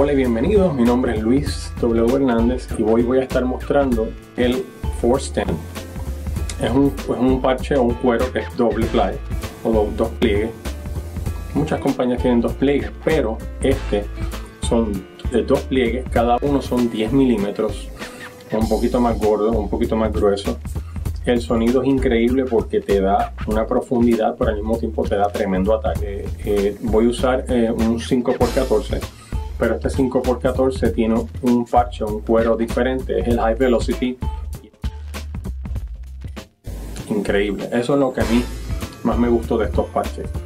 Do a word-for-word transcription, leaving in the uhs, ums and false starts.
Hola y bienvenidos, mi nombre es Luis W. Hernández y hoy voy a estar mostrando el Force diez. Es un, es un parche o un cuero que es doble ply o dos, dos pliegues. Muchas compañías tienen dos pliegues, pero este son de dos pliegues, cada uno son diez milímetros, un poquito más gordo, un poquito más grueso. El sonido es increíble porque te da una profundidad, pero al mismo tiempo te da tremendo ataque. Eh, voy a usar eh, un cinco por catorce, pero este cinco por catorce tiene un parche, un cuero diferente, es el High Velocity. Increíble, eso es lo que a mí más me gustó de estos parches.